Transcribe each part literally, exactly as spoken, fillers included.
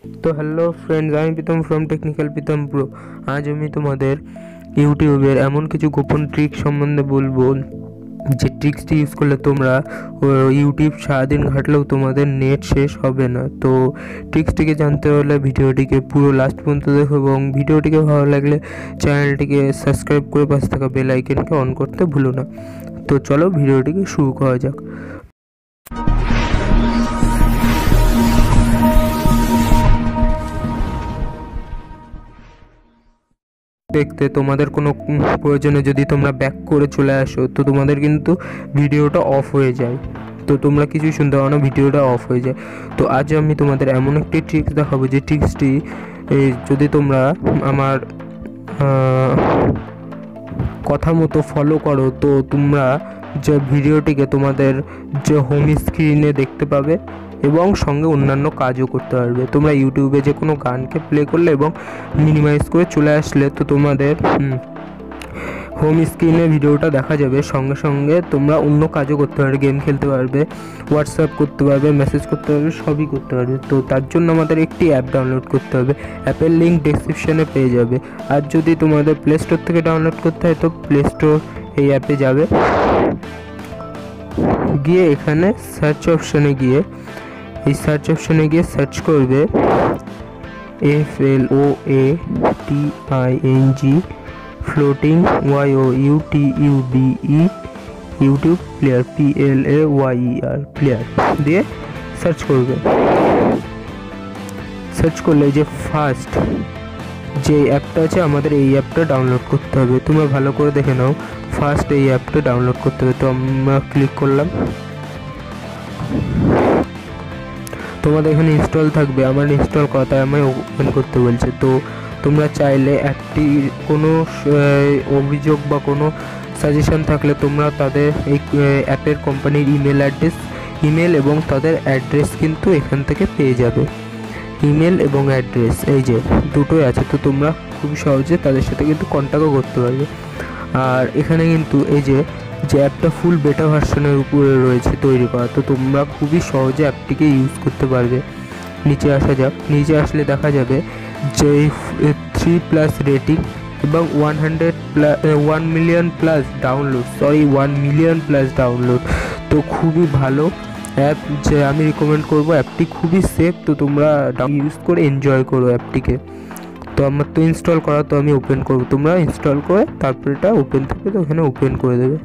তো hello friends, আমি Pritam from Technical Pritam Pro. আজ আমি তোমাদের ইউটিউবের এমন কিছু গোপন ট্রিক সম্বন্ধে বলবো যে ট্রিক্সটি ইউজ করলে তোমরা ইউটিউব সারাদিন ঘাটলেও তোমাদের নেট শেষ হবে না। তো ট্রিক্সটিকে জানতে হলে ভিডিওটিকে পুরো লাস্ট পর্যন্ত দেখো এবং ভিডিওটিকে ভালো লাগলে চ্যানেলটিকে সাবস্ক্রাইব করে পাশে থাকা বেল আইকনকে অন করতে ভুলো না। তো চলো ভিডিওটিকে শুরু করা যাক। দেখতে তোমাদের কোনো প্রয়োজনে যদি তোমরা ব্যাক করে চলে আসো তো তোমাদের কিন্তু ভিডিওটা অফ হয়ে যায়, তো তোমরা কিছুই শুনতে পারো না, ভিডিওটা অফ হয়ে যায়। তো আজ আমি তোমাদের এমন একটি ট্রিক্স দেখাবো যে ট্রিক্সটি যদি তোমরা আমার কথা মতো ফলো করো তো তোমরা যে ভিডিওটিকে তোমাদের যে হোম স্ক্রিনে দেখতে পাবে এবং সঙ্গে অন্যান্য কাজও করতে পারবে। তোমরা ইউটিউবে যে কোনো গানকে প্লে করলে এবং মিনিমাইজ করে চলে আসলে তো তোমাদের হোম স্ক্রিনে ভিডিওটা দেখা যাবে, সঙ্গে সঙ্গে তোমরা অন্য কাজও করতে পারবে, গেম খেলতে পারবে, হোয়াটসঅ্যাপ করতে পারবে, মেসেজ করতে পারবে, সবই করতে পারবে। তো তার জন্য আমাদের একটি অ্যাপ ডাউনলোড করতে হবে। অ্যাপের লিঙ্ক ডেসক্রিপশানে পেয়ে যাবে। আর যদি তোমাদের প্লে স্টোর থেকে ডাউনলোড করতে হয় তো প্লে স্টোর এই অ্যাপে যাবে, গিয়ে এখানে সার্চ অপশানে গিয়ে এই সার্চ অপশানে গিয়ে সার্চ করবে F L O A T I N G floating Y O U T U D E YouTube player P L A Y E R player দিয়ে সার্চ করবে। সার্চ করলে যে ফার্স্ট যে অ্যাপটা আছে আমাদের এই অ্যাপটা ডাউনলোড করতে হবে। তোমরা ভালো করে দেখে নাও, ফার্স্ট এই অ্যাপটা ডাউনলোড করতে হবে। তো আমরা ক্লিক করলাম, তোমাদের এখানে ইনস্টল থাকবে, আমার ইনস্টল করা তাই আমায় ওপেন করতে বলছে। তো তোমরা চাইলে একটি কোনো অভিযোগ বা কোনো সাজেশন থাকলে তোমরা তাদের এই অ্যাপের কোম্পানির ইমেল অ্যাড্রেস ইমেল এবং তাদের অ্যাড্রেস কিন্তু এখান থেকে পেয়ে যাবে। ইমেল এবং অ্যাড্রেস এই যে দুটোই আছে, তো তোমরা খুব সহজে তাদের সাথে কিন্তু কন্ট্যাক্টও করতে পারবে। আর এখানে কিন্তু এই যে যে অ্যাপটা ফুল বেটা ভার্সনের উপরে রয়েছে তৈরি করা, তো তোমরা খুবই সহজে অ্যাপটিকে ইউজ করতে পারবে। নিচে আসা যাক, নিচে আসলে দেখা যাবে যে থ্রি প্লাস রেটিং এবং one hundred plus one million plus download sorry one million plus download তো খুবই ভালো অ্যাপ, যে আমি রিকমেন্ড করবো। অ্যাপটি খুবই সেফ, তো তোমরা ইউজ করে এনজয় করো অ্যাপটিকে। তো আমার তো ইনস্টল করা, তো আমি ওপেন করবো, তোমরা ইনস্টল করে তারপর এটা ওপেন থাকবে তো ওখানে ওপেন করে দেবে।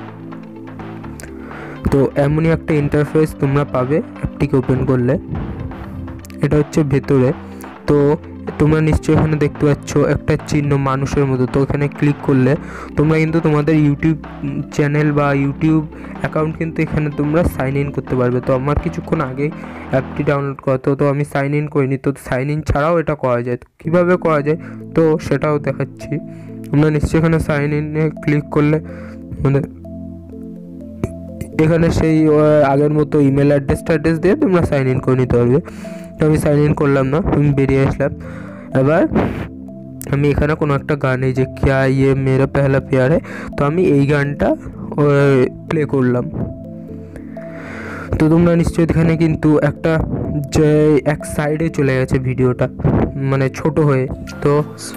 তো এমনই একটা ইন্টারফেস তোমরা পাবে অ্যাপটিকে ওপেন করলে। এটা হচ্ছে ভেতরে। তো তোমরা নিশ্চয়ই এখানে দেখতে পাচ্ছ একটা চিহ্ন মানুষের মতো, তো এখানে ক্লিক করলে তোমরা কিন্তু তোমাদের ইউটিউব চ্যানেল বা ইউটিউব অ্যাকাউন্ট কিন্তু এখানে তোমরা সাইন ইন করতে পারবে। তো আমার কিছুক্ষণ আগেই অ্যাপটি ডাউনলোড করা, তো তো আমি সাইন ইন করিনি, তো সাইন ইন ছাড়াও এটা করা যায়। তো কীভাবে করা যায় তো সেটাও দেখাচ্ছি। তোমরা নিশ্চয়ই এখানে সাইন ইনে ক্লিক করলে মানে এখানে সেই আগের মতো ইমেল অ্যাড্রেস ট্যাড্রেস দিয়ে তোমরা সাইন ইন করে নিতে পারবে। তো আমি সাইন ইন করলাম না, আমি বেরিয়ে আসলাম। এবার আমি এখানে কোনো একটা গান, এই যে ক্যা ইয়ে মেরা পেহলা প্যার হ্যায়, তো আমি এই গানটা প্লে করলাম। তো তোমরা নিশ্চয়ই এখানে কিন্তু একটা যে এক সাইডে চলে গেছে ভিডিওটা, মানে ছোট হয়ে। তো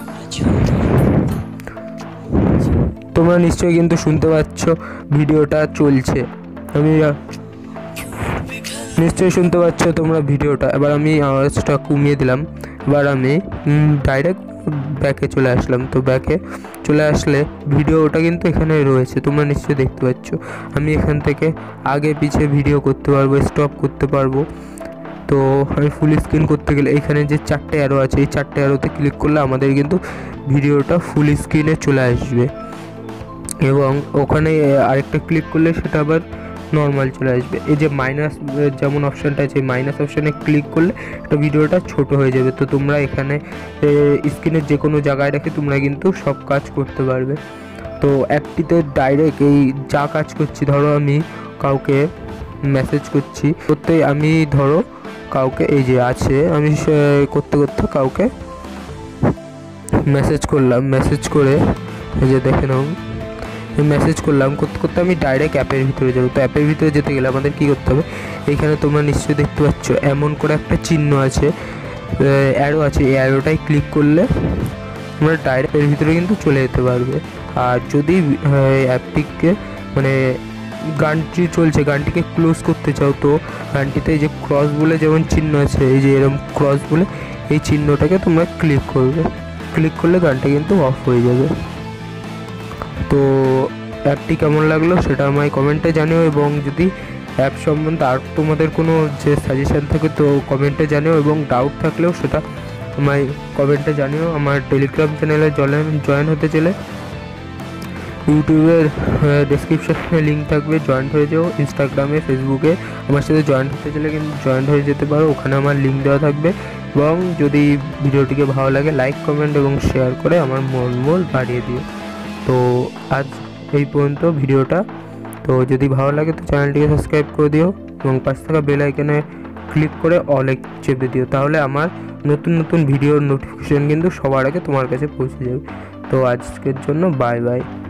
তোমরা নিশ্চয়ই কিন্তু শুনতে পাচ্ছ ভিডিওটা চলছে, আমি নিশ্চয়ই শুনতে পাচ্ছ তোমরা ভিডিওটা। এবার আমি আওয়াজটা কমিয়ে দিলাম, এবার আমি ডাইরেক্ট ব্যাকে চলে আসলাম। তো ব্যাকে চলে আসলে ভিডিওটা কিন্তু এখানে রয়েছে, তোমরা নিশ্চয়ই দেখতে পাচ্ছ। আমি এখান থেকে আগে পিছিয়ে ভিডিও করতে পারবো, স্টপ করতে পারবো। তো আমি ফুল স্ক্রিন করতে গেলে এখানে যে চারটে অ্যারো আছে এই চারটে অ্যারোতে ক্লিক করলে আমাদের কিন্তু ভিডিওটা ফুল স্ক্রিনে চলে আসবে, এবং ওখানে আরেকটা ক্লিক করলে সেটা আবার নর্মাল চলে আসবে। এই যে মাইনাস যেমন অপশানটা আছে, মাইনাস অপশানে ক্লিক করলে একটা ভিডিওটা ছোট হয়ে যাবে। তো তোমরা এখানে স্ক্রিনের যে কোনো জায়গায় রেখে তোমরা কিন্তু সব কাজ করতে পারবে। তো অ্যাপটিতে ডাইরেক্ট এই যা কাজ করছি, ধরো আমি কাউকে মেসেজ করছি করতে, আমি ধরো কাউকে এই যে আছে আমি করতে করতে কাউকে মেসেজ করলাম, মেসেজ করে এই যে দেখে নাও মেসেজ করলাম, করতে করতে আমি ডাইরেক্ট অ্যাপের ভিতরে যাবো। তো অ্যাপের ভিতরে যেতে গেলে আমাদের কী করতে হবে, এইখানে তোমরা নিশ্চয়ই দেখতে পাচ্ছ এমন করে একটা চিহ্ন আছে, অ্যারো আছে, এই অ্যারোটাই ক্লিক করলে তোমরা ডাইরেক্ট এর ভিতরে কিন্তু চলে যেতে পারবে। আর যদি অ্যাপটিকে মানে গানটি চলছে গানটিকে ক্লোজ করতে চাও, তো গানটিতে এই যে ক্রস বলে যেমন চিহ্ন আছে, এই যে এরকম ক্রস বলে এই চিহ্নটাকে তোমরা ক্লিক করবে। ক্লিক করলে গানটা কিন্তু অফ হয়ে যাবে। তো অ্যাপটি কেমন লাগলো সেটা আমায় কমেন্টে জানিও, এবং যদি অ্যাপ সম্বন্ধে আর তোমাদের কোনো যে সাজেশান থাকে তো কমেন্টে জানিও, এবং ডাউট থাকলেও সেটা আমায় কমেন্টে জানিও। আমার টেলিগ্রাম চ্যানেলে জয়েন জয়েন হতে চলে ইউটিউবের ডেসক্রিপশনে লিঙ্ক থাকবে, জয়েন্ট হয়ে যাও। ইনস্টাগ্রামে ফেসবুকে আমার সাথে জয়েন্ট হতে চলে কিন্তু জয়েন্ট হয়ে যেতে পারো, ওখানে আমার লিঙ্ক দেওয়া থাকবে। এবং যদি ভিডিওটিকে ভালো লাগে লাইক কমেন্ট এবং শেয়ার করে আমার মন মন বাড়িয়ে দিও। তো আজ এই পর্যন্ত ভিডিওটা। তো যদি ভালো লাগে তো চ্যানেলটিকে সাবস্ক্রাইব করে দিও, এবং পাশে থাকা বেল আইকনে ক্লিক করে অলে চেপে দিও, তাহলে আমার নতুন নতুন ভিডিওর নোটিফিকেশান কিন্তু সবার আগে তোমার কাছে পৌঁছে যাবে। তো আজকের জন্য বাই বাই।